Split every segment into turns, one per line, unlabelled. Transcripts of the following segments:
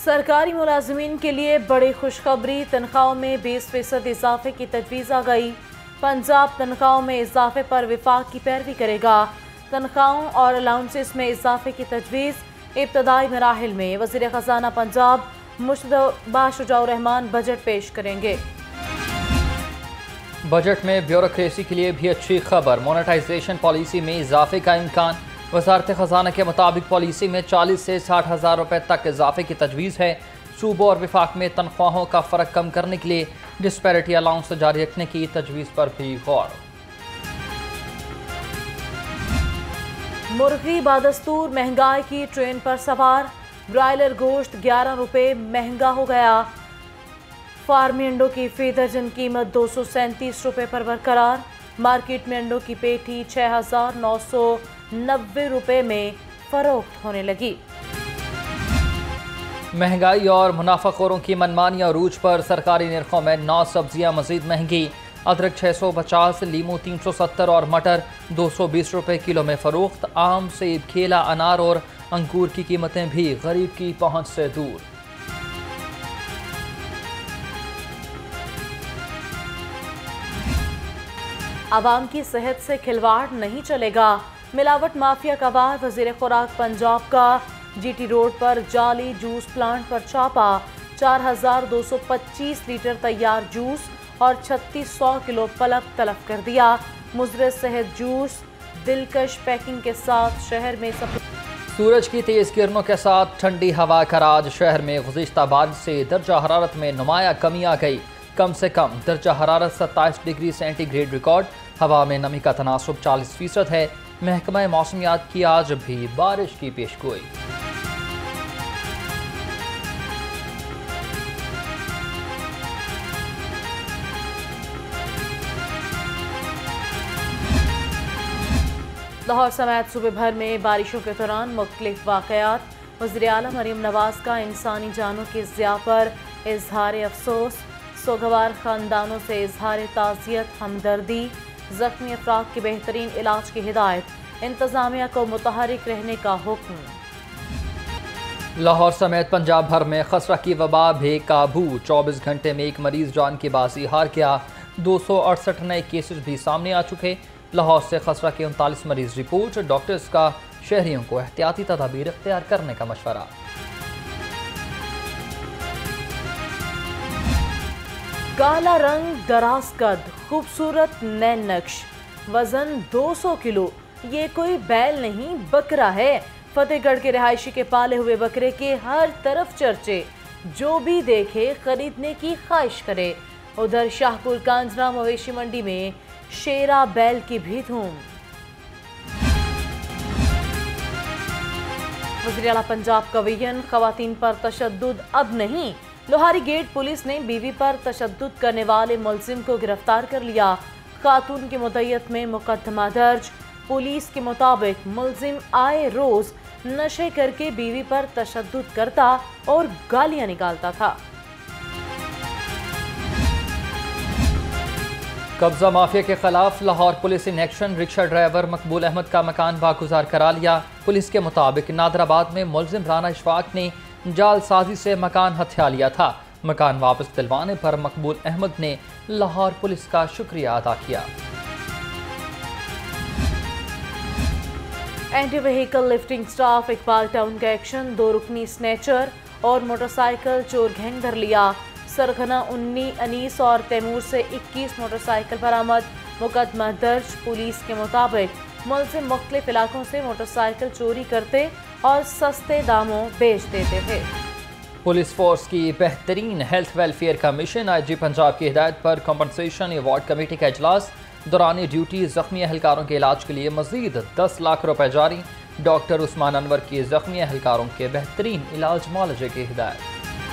सरकारी मुलाजमीन के लिए बड़ी खुशखबरी, तनख्वाहों में 20% इजाफे की तजवीज़ आ गई। पंजाब तनख्वाहों में इजाफे पर विफाक की पैरवी करेगा। तनख्वाहों और अलाउंसेस में इजाफे की तजवीज़ इब्तदाई मराहिल में। वज़ीर ख़जाना पंजाब मुश्तबा शुजाउर रहमान बजट पेश करेंगे।
बजट में ब्यूरोक्रेसी के लिए भी अच्छी खबर, मोनेटाइजेशन पॉलिसी में इजाफे का इम्कान। वजारत ख़जाना के मुताबिक पॉलिसी में 40 से 60 हज़ार रुपये तक इजाफे की तजवीज़ है। सूबों और विफाक में तनख्वाहों का फ़र्क कम करने के लिए डिस्पैरिटी अलाउंस जारी रखने की तजवीज़ पर भी गौर।
मुर्गी बादस्तूर महंगाई की ट्रेन पर सवार, ब्रायलर गोश्त 11 रुपये महंगा हो गया। फार्मी अंडों की फी दर्जन कीमत 237 रुपये पर बरकरार। मार्केट में अंडों की पेटी 6,990 रुपये में फरोख्त होने लगी।
महंगाई और मुनाफाखोरों की मनमानी अरूज पर सरकारी निर्खों में 9 सब्जियां मजीद महंगी। अदरक 650, लीमू 370 और मटर 220 रुपये किलो में फरोख्त। आम, सेब, केला, अनार और अंगूर की कीमतें भी गरीब की पहुंच से दूर।
आवाम की सेहत से खिलवाड़ नहीं चलेगा, मिलावट माफिया का वार। वजीर खुराक पंजाब का जीटी रोड पर जाली जूस प्लांट पर छापा। 4,225 लीटर तैयार जूस और 3600 किलो पलक तलब कर दिया। मुज़र सेहत जूस दिलकश पैकिंग के साथ शहर में
सूरज की तेज किरणों के साथ ठंडी हवा का राज। शहर में गुज़िश्ता बारिश से दर्जा हरारत में नुमाया कमी आ गई। कम से कम दर्जा हरारत 27 डिग्री सेंटीग्रेड रिकॉर्ड। हवा में नमी का तनासुब 40% है। महकमा मौसमियात की आज भी बारिश की पेशगोई।
लाहौर समेत सूबे भर में बारिशों के दौरान मुख्तलिफ वाक़यात। वज़ीर आला मरीम नवाज का इंसानी जानों की ज़िया पर इजहार अफसोस। सोगवार ख़ानदानों से इजहार ताज़ियत हमदर्दी। ज़ख्मी अफराद के बेहतरीन इलाज की हिदायत। इंतज़ामिया को मुतहरिक रहने का हुक्म।
लाहौर समेत पंजाब भर में खसरा की वबा बेकाबू। 24 घंटे में एक मरीज जान की बाजी हार गया। 268 नए केसेस भी सामने आ चुके। लाहौर से खसरा के 39 मरीज रिपोर्ट। डॉक्टर्स का शहरियों को एहतियाती तदाबीर इख्तियार करने का मशवरा।
काला रंग, दराज कद, खूबसूरत नैन नक्श, वजन 200 किलो। ये कोई बैल नहीं बकरा है। फतेहगढ़ के रिहायशी के पाले हुए बकरे के हर तरफ चर्चे। जो भी देखे खरीदने की ख्वाहिश करे। उधर शाहपुर कांजरा मवेशी मंडी में शेरा बैल की भी धूम। वज़ीर आला पंजाब का विजन, खवातीन पर तशद्दुद अब नहीं। लोहारी गेट पुलिस ने बीवी पर तशद्दुद करने वाले मुलजिम को गिरफ्तार कर लिया। खातून की मुद्दत में मुकदमा दर्ज। पुलिस के मुताबिक मुलजिम आए रोज नशे करके बीवी पर तशद्दुद करता और गालियां निकालता था।
कब्जा माफिया के खिलाफ Lahore police in action. Rickshaw driver Maqbool Ahmed का मकान बागुजार करा लिया। पुलिस के मुताबिक नादराबाद में मुलजिम राना इशफाक ने जालसाजी से मकान हथिया लिया था। मकान वापस दिलवाने पर मकबूल अहमद ने लाहौर पुलिस का शुक्रिया अदा किया।
Anti vehicle lifting staff Iqbal town का एक्शन। 2 रुकनी स्नैचर और मोटरसाइकिल चोर गैंग धर लिया। सरगना उन्नी अनीस और तैमूर से 21 मोटरसाइकिल बरामद। मुकदमा दर्ज। पुलिस के मुताबिक मुलजिम मुख्तलिफ इलाकों से मोटरसाइकिल चोरी करते और सस्ते दामों बेच देते थे।
पुलिस फोर्स की बेहतरीन हेल्थ वेलफेयर का मिशन। आईजी पंजाब की हिदायत पर कॉम्पनसेशन अवार्ड कमेटी का इजलास। दौरान ड्यूटी जख्मी एहलकारों के इलाज के लिए मजीद 10 लाख रुपए जारी। डॉक्टर उस्मान अनवर की जख्मी एहलकारों के बेहतरीन इलाज मुआलजे की हिदायत।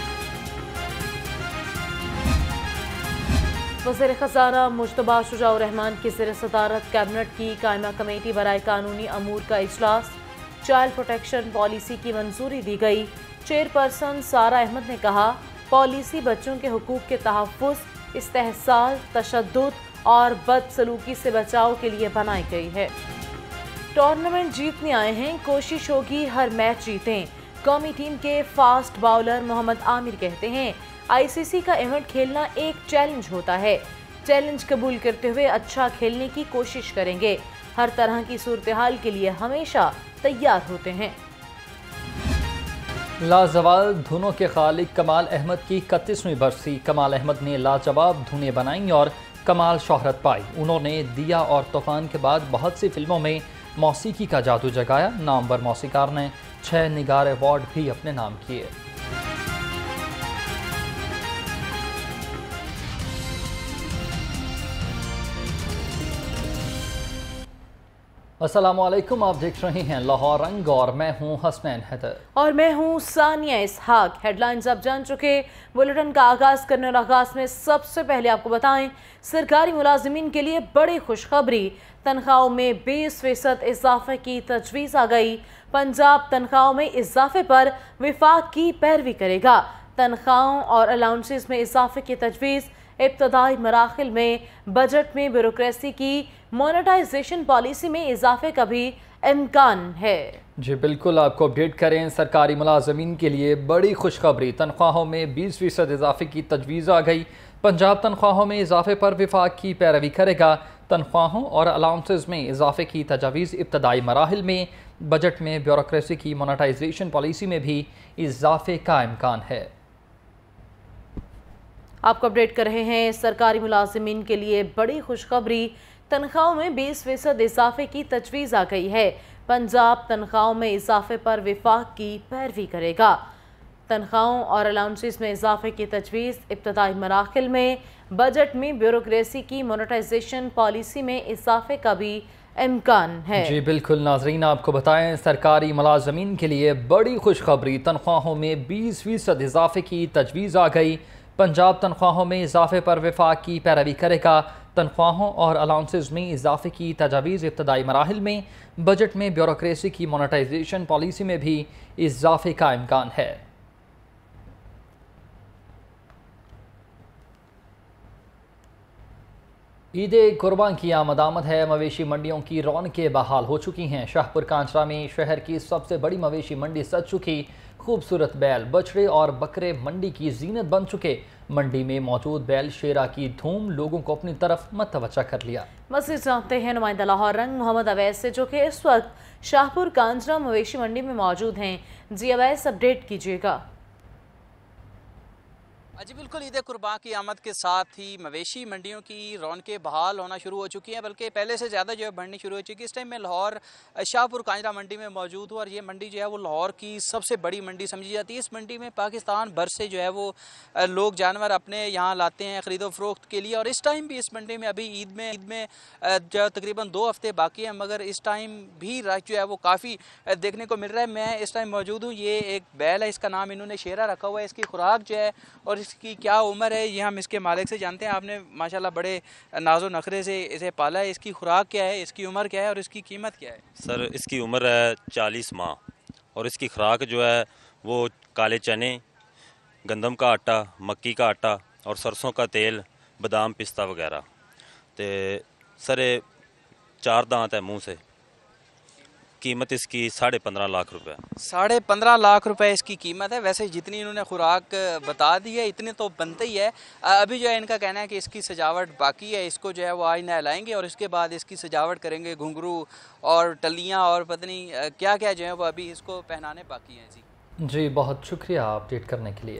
वज़ीर ख़ज़ाना मुश्तबा शुजाउर रहमान की ज़ेर सदारत कैबिनेट की कायमा कमेटी बराए कानूनी अमूर का इजलास। चाइल्ड प्रोटेक्शन पॉलिसी की मंजूरी दी गई। चेयरपर्सन सारा अहमद ने कहा, पॉलिसी बच्चों के हुकूक के तहफ़्फ़ुज़, इस्तेहसाल, तशद्दुद और बदसलूकी से बचाव के लिए बनाई गई है। टूर्नामेंट जीतने आए हैं, कोशिश होगी हर मैच जीतें। कौमी टीम के फास्ट बाउलर मोहम्मद आमिर कहते हैं, आईसीसी का इवेंट खेलना एक चैलेंज होता है। चैलेंज कबूल करते हुए अच्छा खेलने की कोशिश करेंगे। हर तरह की सूरत-ए-हाल के लिए हमेशा तैयार होते हैं।
लाजवाब धुनों के खालिक कमाल अहमद की 31वीं बरसी। कमाल अहमद ने लाजवाब धुनें बनाई और कमाल शोहरत पाई। उन्होंने दिया और तूफान के बाद बहुत सी फिल्मों में मौसीकी का जादू जगाया। नामवर मौसीकार ने 6 निगार अवार्ड भी अपने नाम किए। अस्सलामुअलैकुम, आप देख रहे हैं लाहौर रंग और मैं हूं हसनैन हैदर
और मैं हूं सानिया इसहाक। हेडलाइंस आप जान चुके। बुलेटिन का आगाज करने और आगाज में सबसे पहले आपको बताएं, सरकारी मुलाजिमीन के लिए बड़ी खुशखबरी। तनख्वाहों में 20% इजाफे की तजवीज़ आ गई। पंजाब तनख्वाहों में इजाफे पर विफाक की पैरवी करेगा। तनख्वाहों और अलाउंसेस में इजाफे की तजवीज़। इब्तदाई मराहिल में बजट में ब्यूरोक्रेसी की मोनेटाइजेशन पॉलिसी में इजाफे का भी इम्कान है।
जी बिल्कुल, आपको अपडेट करें। सरकारी मुलाजमीन के लिए बड़ी खुशखबरी। तनख्वाहों में 20% इजाफे की तजवीज़ आ गई। पंजाब तनख्वाहों में इजाफे पर विफाक की पैरवी करेगा। तनख्वाहों और अलाउंसेस में इजाफे की तजावीज़। इब्तदाई मराहिल में बजट में ब्यूरोक्रेसी की मोनेटाइजेशन पॉलिसी में भी इजाफे का इम्कान है।
आपको अपडेट कर रहे हैं, सरकारी मुलाजिमीन के लिए बड़ी खुशखबरी। तनख्वाहों में 20% इजाफे की तजवीज़ आ गई है। पंजाब तनख्वाहों में इजाफे पर विफाक की पैरवी करेगा। तनख्वाहों और अलाउंसेस में इजाफे की तजवीज़। इब्तदाई मराहिल में बजट में ब्यूरोक्रेसी की मोनेटाइजेशन पॉलिसी में इजाफे का भी इम्कान है।
जी बिल्कुल नाजरीन, आपको बताएं, सरकारी मुलाजमीन के लिए बड़ी खुशखबरी। तनख्वाहों में 20% इजाफे की तजवीज़ आ गई। पंजाब तनख्वाहों में इजाफे पर विफाक की पैरवी करेगा। तनख्वाहों और अलाउंसेस में इजाफे की तजावीज़। इब्तदाई मराहिल में बजट में ब्यूरोक्रेसी की मोनेटाइजेशन पॉलिसी में भी इजाफे का इम्कान है। ईद कुर्बान की आमद है। मवेशी मंडियों की रौनकें बहाल हो चुकी हैं। शाहपुर कांचरा में शहर की सबसे बड़ी मवेशी मंडी सज चुकी। खूबसूरत बैल, बछड़े और बकरे मंडी की जीनत बन चुके। मंडी में मौजूद बैल शेरा की धूम लोगों को अपनी तरफ मतवज्जा कर लिया।
मज़ीद जानते हैं नुमाइंदा लाहौर रंग मोहम्मद अवैस से, जो कि इस वक्त शाहपुर कांचरा मवेशी मंडी में मौजूद हैं। जी अवैस, अपडेट कीजिएगा।
जी बिल्कुल, ईद कुर्बान की आमद के साथ ही मवेशी मंडियों की रौनकें बहाल होना शुरू हो चुकी हैं, बल्कि पहले से ज़्यादा जो है बढ़नी शुरू हो चुकी है। इस टाइम मैं लाहौर शाहपुर कांजरा मंडी में मौजूद हूँ और ये मंडी जो है वो लाहौर की सबसे बड़ी मंडी समझी जाती है। इस मंडी में पाकिस्तान भर से जो है वो लोग जानवर अपने यहाँ लाते हैं ख़रीदो फरोख्त के लिए। और इस टाइम भी इस मंडी में अभी ईद में जो तकरीबन 2 हफ्ते बाकी हैं, मगर इस टाइम भी रश जो है वो काफ़ी देखने को मिल रहा है। मैं इस टाइम मौजूद हूँ। ये एक बैल है, इसका नाम इन्होंने शेरा रखा हुआ है। इसकी खुराक जो है और इसकी क्या उम्र है, ये हम इसके मालिक से जानते हैं। आपने माशाल्लाह बड़े नाजो नखरे से इसे पाला है। इसकी खुराक क्या है, इसकी उम्र क्या है और इसकी कीमत क्या है?
सर, इसकी उम्र है 40 माह और इसकी खुराक जो है वो काले चने, गंदम का आटा, मक्की का आटा और सरसों का तेल, बादाम, पिस्ता वगैरह। तो सर 4 दांत है मुँह से। कीमत इसकी 15.5 लाख रुपए।
15.5 लाख रुपए इसकी कीमत है। वैसे जितनी इन्होंने खुराक बता दी है इतने तो बनते ही है। अभी जो है इनका कहना है कि इसकी सजावट बाकी है। इसको जो है वो आज नहलाएंगे और इसके बाद इसकी सजावट करेंगे। घुंघरू और टलियाँ और पता नहीं क्या क्या जो है वो अभी इसको पहनाने बाकी हैं। जी
बहुत शुक्रिया अपडेट करने के लिए।